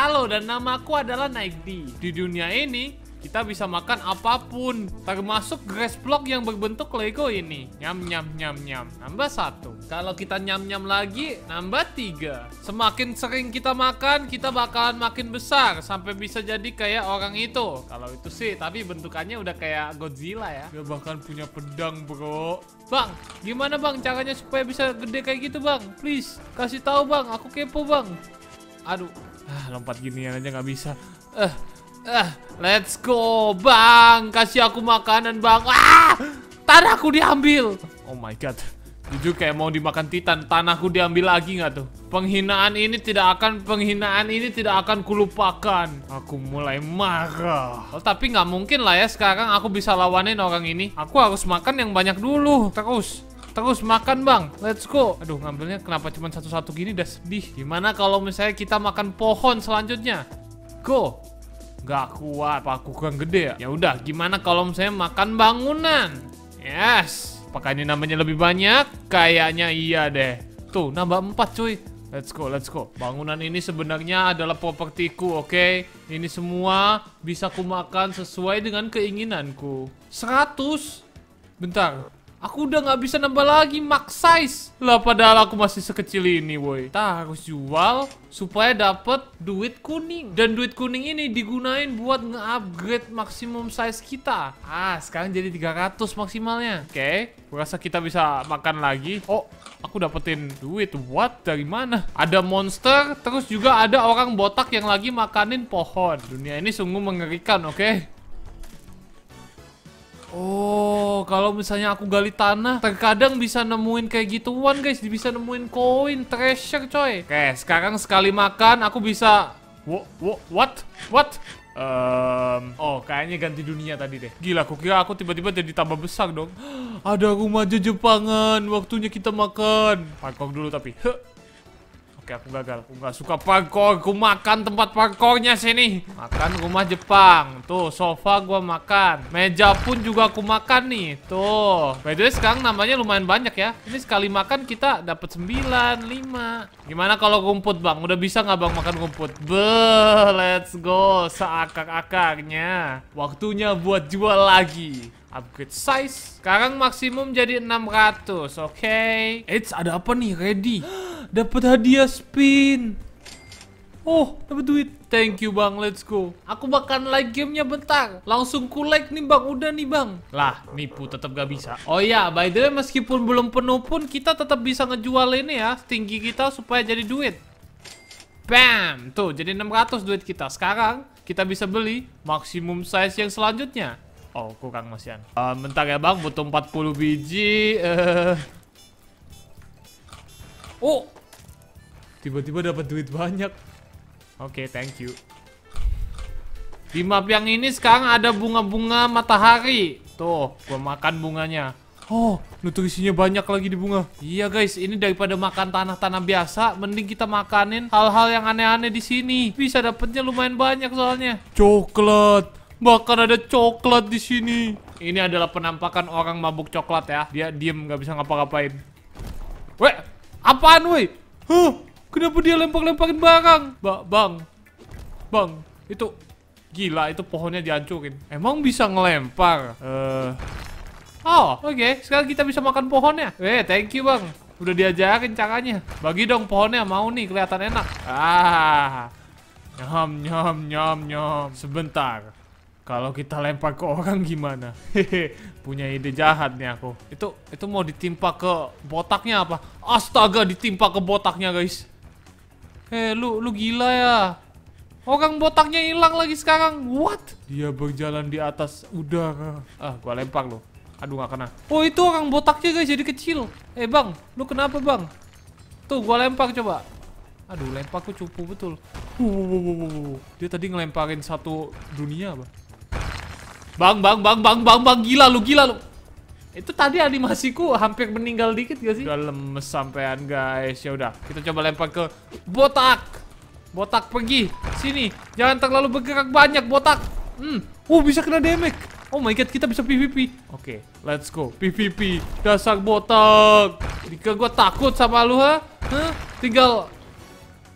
Halo, dan namaku adalah Naikdi. Di dunia ini, kita bisa makan apapun, termasuk grass block yang berbentuk Lego ini. Nyam nyam nyam nyam. Nambah 1. Kalau kita nyam nyam lagi, nambah 3. Semakin sering kita makan, kita bakalan makin besar sampai bisa jadi kayak orang itu. Kalau itu sih, tapi bentukannya udah kayak Godzilla ya. Dia bahkan punya pedang, bro. Bang, gimana bang caranya supaya bisa gede kayak gitu bang? Please, kasih tahu bang. Aku kepo bang. Aduh, lompat ginian aja nggak bisa. Let's go bang, kasih aku makanan bang. Tanahku diambil. Oh my god, jujur kayak mau dimakan Titan. Tanahku diambil lagi nggak tuh? Penghinaan ini tidak akan kulupakan. Aku mulai marah. Oh, tapi nggak mungkin lah ya sekarang aku bisa lawanin orang ini. Aku harus makan yang banyak dulu. Terus makan bang, let's go. Aduh, ngambilnya kenapa cuma satu-satu gini, udah sedih. Gimana kalau misalnya kita makan pohon selanjutnya? Go. Gak kuat, apa aku kurang gede ya? Ya udah, gimana kalau misalnya makan bangunan? Yes. Apakah ini namanya lebih banyak? Kayaknya iya deh. Tuh, nambah 4 cuy. Let's go. Bangunan ini sebenarnya adalah propertiku, oke? Ini semua bisa kumakan sesuai dengan keinginanku. 100. Bentar. Aku udah nggak bisa nambah lagi max size. Lah padahal aku masih sekecil ini, woi. Kita harus jual supaya dapat duit kuning. Dan duit kuning ini digunain buat nge-upgrade maksimum size kita. Sekarang jadi 300 maksimalnya. Oke, kurasa kita bisa makan lagi. Oh, aku dapetin duit. What? Dari mana? Ada monster, terus juga ada orang botak yang lagi makanin pohon. Dunia ini sungguh mengerikan, oke? Oh, kalau misalnya aku gali tanah, terkadang bisa nemuin kayak gituan guys. Bisa nemuin koin, treasure coy. Oke, sekarang sekali makan aku bisa... What? Oh, kayaknya ganti dunia tadi deh. Gila, aku kira aku tiba-tiba jadi tambah besar dong. Ada rumah Jepangan, waktunya kita makan. Parkour dulu tapi. Oke, aku gagal. Aku gak suka parkour. Aku makan tempat parkournya sini. Makan rumah Jepang. Tuh, sofa gua makan. Meja pun juga aku makan nih. Tuh. By the way, sekarang namanya lumayan banyak ya. Ini sekali makan kita dapat 9, 5. Gimana kalau rumput, Bang? Udah bisa nggak Bang makan rumput? Let's go. Seakar-akarnya. Waktunya buat jual lagi. Upgrade size. Sekarang maksimum jadi 600. Oke. Eits, ada apa nih? Ready. Dapat hadiah spin. Oh, dapat duit. Thank you bang, let's go. Aku bakal like gamenya bentar. Langsung ku like nih bang, udah nih bang. Lah, nipu tetap gak bisa. Oh iya, by the way meskipun belum penuh pun kita tetap bisa ngejual ini ya, tinggi kita supaya jadi duit. Bam, tuh jadi 600 duit kita. Sekarang kita bisa beli maksimum size yang selanjutnya. Oh, kurang masian. Bentar ya bang, butuh 40 biji. Oh, tiba-tiba dapat duit banyak. Oke, thank you. Di map yang ini sekarang ada bunga-bunga matahari. Tuh, gua makan bunganya. Oh, nutrisinya banyak lagi di bunga. Iya guys, ini daripada makan tanah-tanah biasa, mending kita makanin hal-hal yang aneh-aneh di sini. Bisa dapetnya lumayan banyak soalnya. Coklat. Bahkan ada coklat di sini. Ini adalah penampakan orang mabuk coklat ya. Dia diem, nggak bisa ngapa-ngapain. Weh, apaan weh? Kenapa dia lempar-lemparin barang? Bang, itu gila, itu pohonnya dihancurin. Emang bisa ngelempar? Oh, oke. Sekarang kita bisa makan pohonnya. Thank you bang. Udah diajarin caranya. Bagi dong pohonnya, mau nih, kelihatan enak. Nyam. Sebentar. Kalau kita lempar ke orang gimana? Punya ide jahat nih aku. Itu mau ditimpa ke botaknya apa? Astaga, ditimpa ke botaknya guys. Lu gila ya? Orang botaknya hilang lagi sekarang. What? Dia berjalan di atas udara. Gua lempar lo. Aduh, gak kena. Oh, itu orang botaknya guys, jadi kecil. Bang, lu kenapa bang? Tuh, gua lempar coba. Aduh, lemparku cupu betul. Dia tadi ngelemparin satu dunia apa? Bang, gila lu. Itu tadi animasiku hampir meninggal dikit gak sih? Udah lemes sampean guys. Ya udah, kita coba lempar ke botak. Botak pergi sini. Jangan terlalu bergerak banyak botak. Bisa kena damage. Oh my god, kita bisa PvP. Oke, let's go. PvP. Dasar botak. Jika gua takut sama lu, ha? Tinggal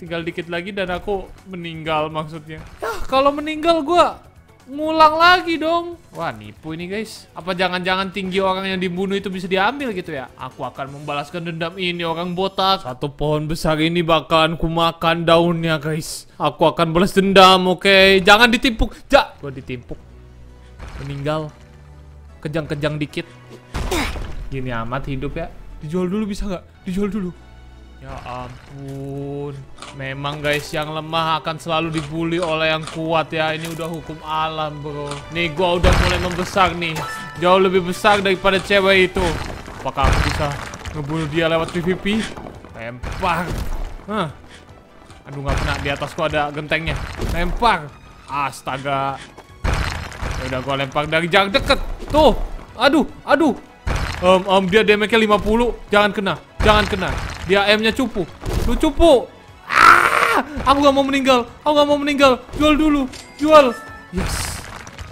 Tinggal dikit lagi dan aku meninggal maksudnya. Yah, kalau meninggal gua ngulang lagi dong. Wah, nipu ini guys. Apa jangan-jangan tinggi orang yang dibunuh itu bisa diambil gitu ya? Aku akan membalaskan dendam ini orang botak. Satu pohon besar ini bakalan ku makan daunnya guys. Aku akan balas dendam, oke? Jangan ditimpuk. Gua ditimpuk. Meninggal. Kejang-kejang dikit. Gini amat hidup ya. Dijual dulu bisa nggak? Dijual dulu. Ya ampun. Memang guys, yang lemah akan selalu dibully oleh yang kuat ya. Ini udah hukum alam bro. Nih gua udah mulai membesar nih. Jauh lebih besar daripada cewek itu. Apakah aku bisa ngebunuh dia lewat PvP? Lempar. Aduh nggak kena, di atasku ada gentengnya. Lempar. Astaga. Ya udah gua lempar dari jarak deket. Tuh. Aduh. Dia damage-nya 50. Jangan kena. Dia M-nya cupu. Lu cupu. Aku gak mau meninggal. Jual dulu. Jual. Yes.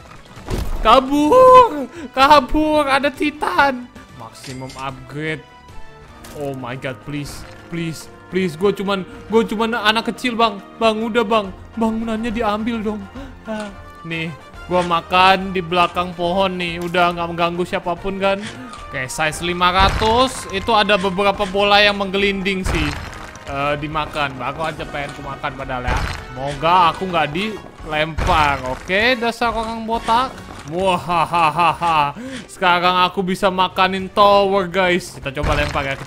Kabur. Ada Titan. Maximum upgrade. Oh my god, please. Gue cuman anak kecil bang. Udah bang. Bangunannya diambil dong. Nih, gue makan di belakang pohon nih. Udah gak mengganggu siapapun kan. Oke, size 500. Itu ada beberapa bola yang menggelinding sih. Dimakan. Aku aja pengen ku makan padahal ya. Semoga aku nggak dilempar. Oke, dasar orang botak. Wahahaha. Sekarang aku bisa makanin tower guys. Kita coba lempar ya.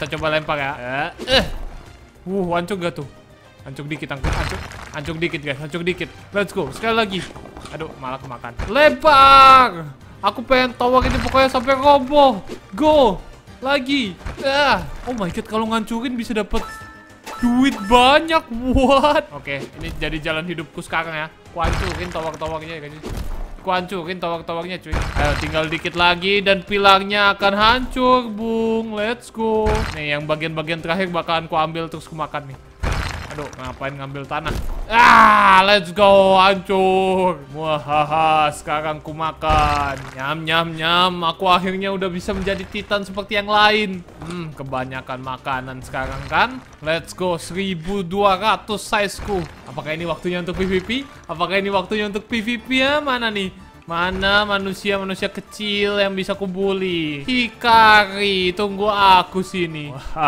Hancur gak tuh? Hancur dikit guys. Let's go. Sekali lagi. Aduh, malah kemakan. Lempar. Aku pengen tower ini pokoknya sampai roboh. Go. Lagi. Oh my god, kalau ngancurin bisa dapat duit banyak. What? Oke, ini jadi jalan hidupku sekarang ya. Kuancurin tower-towernya guys. Cuy. Ayo, tinggal dikit lagi dan pilarnya akan hancur, Bung. Let's go. Nih, yang bagian-bagian terakhir bakalan ku ambil terus ku makan nih. Aduh, ngapain ngambil tanah? Let's go, hancur. Wahaha, sekarang ku makan. Nyam. Aku akhirnya udah bisa menjadi Titan seperti yang lain. Kebanyakan makanan sekarang kan. Let's go, 1200 size-ku. Apakah ini waktunya untuk PvP? Ya? Mana nih? Mana manusia kecil yang bisa kubuli? Hikari, tunggu aku sini.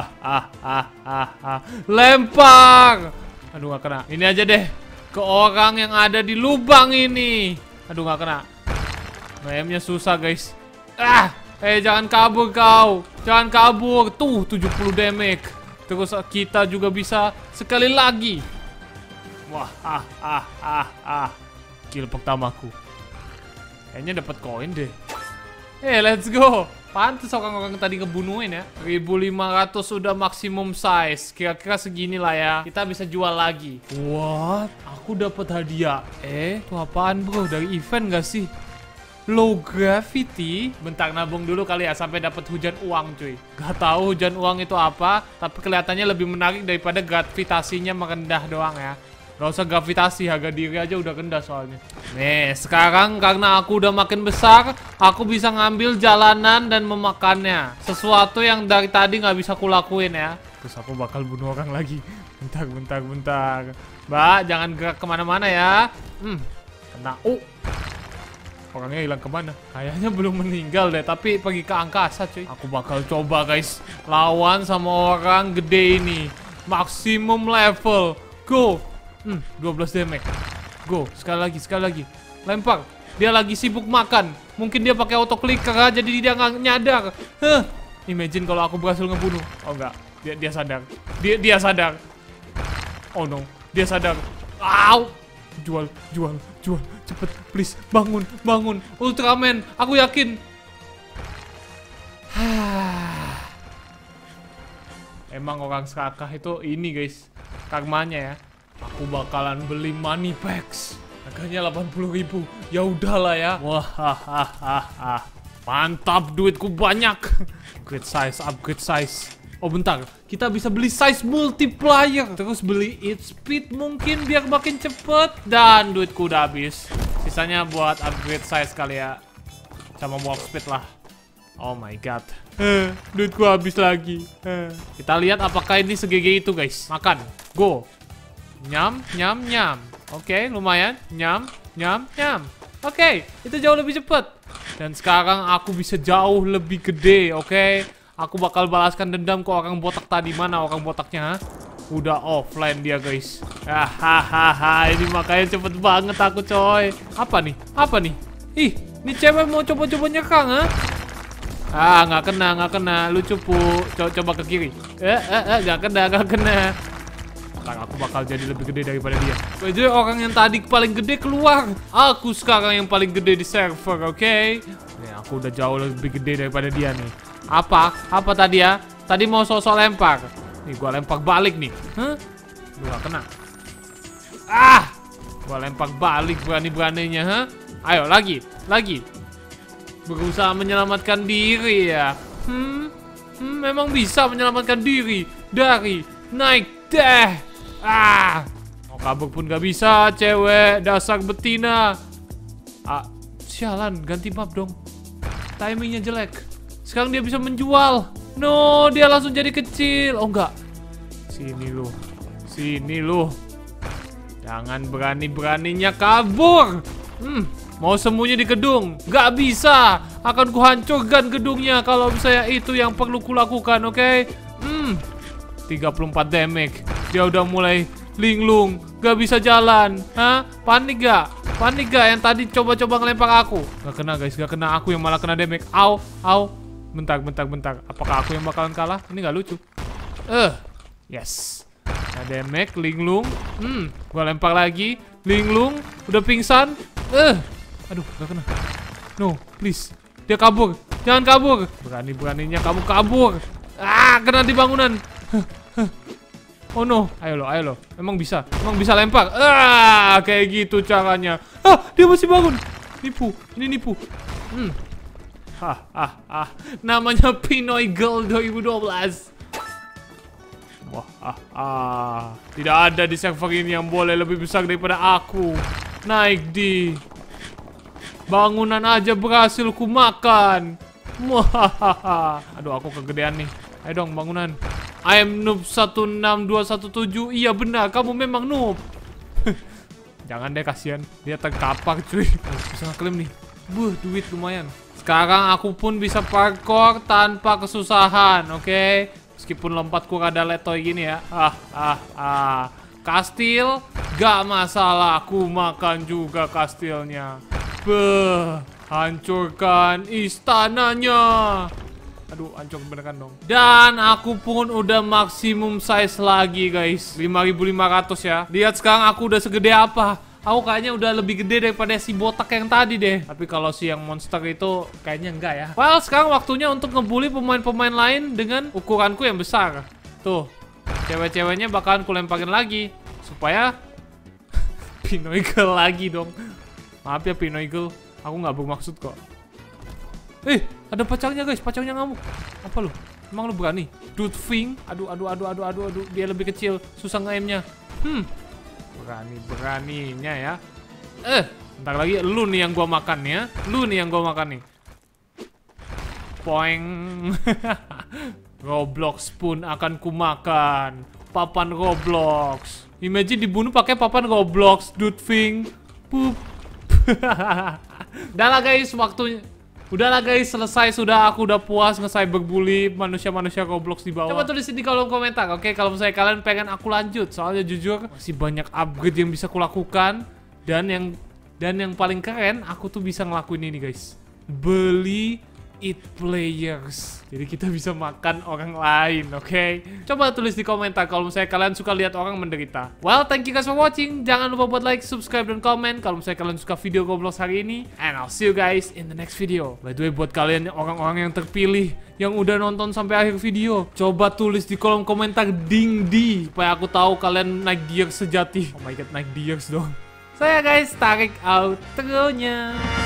Lempar. Aduh gak kena. Ini aja deh. Ke orang yang ada di lubang ini. Aduh gak kena. Nge-nya susah guys. Jangan kabur kau. Tuh 70 damage. Terus kita juga bisa sekali lagi. Kill pertamaku. Kayaknya dapat koin deh. Let's go. Pantes orang-orang tadi ngebunuhin ya. 1500 sudah maksimum size. Kira-kira segini lah ya. Kita bisa jual lagi. What? Aku dapat hadiah. Itu apaan bro? Dari event gak sih? Low gravity. Bentar, nabung dulu kali ya sampai dapat hujan uang cuy. Gak tahu hujan uang itu apa, tapi kelihatannya lebih menarik daripada gravitasinya merendah doang ya. Gak usah gravitasi, harga diri aja udah rendah soalnya. Nih, sekarang karena aku udah makin besar, aku bisa ngambil jalanan dan memakannya. Sesuatu yang dari tadi gak bisa kulakuin ya. Terus aku bakal bunuh orang lagi. Bentar. Mbak, jangan gerak kemana-mana ya. Kena. Orangnya hilang kemana? Kayaknya belum meninggal deh, tapi pergi ke angkasa cuy. Aku bakal coba guys, lawan sama orang gede ini. Maksimum level. Go. 12 damage. Go, sekali lagi. Lempar. Dia lagi sibuk makan. Mungkin dia pakai auto clicker aja, jadi dia nggak nyadar. Imagine kalau aku berhasil ngebunuh. Oh enggak, dia sadar. Dia sadar. Oh no, dia sadar. Jual. Cepet, please. Bangun. Ultraman, aku yakin. Emang orang serakah itu ini guys, karmanya ya. Aku bakalan beli money packs. Harganya 80.000. Ya udahlah ya. Mantap, duitku banyak. Upgrade size. Oh bentar, kita bisa beli size multiplier. Terus beli eat speed mungkin biar makin cepet. Dan duitku udah habis. Sisanya buat upgrade size kali ya. Sama warp speed lah. Oh my god. Duitku habis lagi. Kita lihat apakah ini segege itu guys. Makan. Go. Nyam, nyam, nyam. Oke, lumayan. Nyam, nyam, nyam. Oke, itu jauh lebih cepat. Dan sekarang aku bisa jauh lebih gede, oke? Aku bakal balaskan dendam ke orang botak tadi. Mana orang botaknya, ha? Udah offline dia, guys. Hahaha, ini makanya cepet banget aku, coy. Apa nih? Apa nih? Ih, ini cewek mau coba-coba nyerang, ha? Ah, nggak kena. Lu cupu. Coba ke kiri. Nggak kena. Ntar aku bakal jadi lebih gede daripada dia. Jadi orang yang tadi paling gede keluar. Aku sekarang yang paling gede di server, oke? Nih, aku udah jauh lebih gede daripada dia nih. Apa? Apa tadi ya? Tadi mau sosok lempar. Nih, gua lempar balik nih. Hah? Lu gak kena. Ah! Gua lempar balik berani-beraninya, ha? Ayo, lagi. Berusaha menyelamatkan diri ya. Memang bisa menyelamatkan diri dari naik deh. Ah, mau kabur pun gak bisa, cewek dasar betina. Ah, sialan, ganti map dong. Timingnya jelek. Sekarang dia bisa menjual. No, dia langsung jadi kecil. Oh enggak. Sini lu. Jangan berani-beraninya kabur. Mau sembunyi di gedung. Gak bisa. Akan kuhancurkan gedungnya kalau misalnya itu yang perlu kulakukan, oke? 34 damage. Dia udah mulai linglung, gak bisa jalan. Hah? Panik gak? Yang tadi coba-coba ngelempar aku. Gak kena, guys, gak kena. Aku yang malah kena damage. Au. Bentar. Apakah aku yang bakalan kalah? Ini gak lucu. Yes. Nah, damage, linglung. Gua lempar lagi. Linglung, udah pingsan. Aduh, gak kena. No, please. Dia kabur. Jangan kabur. Berani-beraninya kamu kabur. Ah, kena di bangunan. Oh no, ayo lo. Emang bisa lempar. Ah, kayak gitu caranya. Ah, dia masih bangun. Ini nipu. Namanya Pinoy Girl 2012. Tidak ada di server ini yang boleh lebih besar daripada aku. Naik di bangunan aja berhasil ku makan. Aduh, aku kegedean nih. Ayo dong, bangunan. I am noob 16217. Iya benar, kamu memang noob. Jangan deh, kasihan. Dia terkapar, cuy. Bisa ngeklaim nih. Duit lumayan. Sekarang aku pun bisa parkour tanpa kesusahan, oke? Meskipun lompatku rada letoy gini ya. Kastil, gak masalah. Aku makan juga kastilnya. Hancurkan istananya. Aduh, hancur beneran dong. Dan aku pun udah maksimum size lagi, guys. 5500 ya. Lihat sekarang aku udah segede apa. Aku kayaknya udah lebih gede daripada si botak yang tadi deh. Tapi kalau si yang monster itu kayaknya enggak ya. Well, sekarang waktunya untuk ngebully pemain-pemain lain dengan ukuranku yang besar. Tuh, cewek-ceweknya bakalan kulemparin lagi. Supaya Pinoy Girl lagi dong. Maaf ya Pinoy Girl, aku nggak bermaksud kok. Ada pacarnya, guys, pacarnya ngamuk. Apa lu? Emang lu berani? Dude Fing. Aduh. Dia lebih kecil, susah nge-aimnya. Beraninya ya. Bentar lagi lu nih yang gua makan ya. Poeng. Roblox pun akan kumakan. Papan Roblox. Imagine dibunuh pakai papan Roblox, Dude Fing. Pup. Udahlah guys, selesai sudah. Aku udah puas nge-cyberbully manusia-manusia Roblox di bawah. Coba tulis di kolom komentar, oke? Kalau misalnya kalian pengen aku lanjut. Soalnya jujur masih banyak upgrade yang bisa aku lakukan. Dan yang paling keren, aku tuh bisa ngelakuin ini, guys. Beli eat players. Jadi kita bisa makan orang lain, oke? Coba tulis di komentar kalau misalnya kalian suka lihat orang menderita. Well, thank you guys for watching. Jangan lupa buat like, subscribe, dan komen kalau misalnya kalian suka video Roblox hari ini. And I'll see you guys in the next video. By the way, buat kalian orang-orang yang terpilih yang udah nonton sampai akhir video, coba tulis di kolom komentar ding di supaya aku tahu kalian naik gear sejati. Oh my god, naik gears dong. Saya guys, tarik outronya.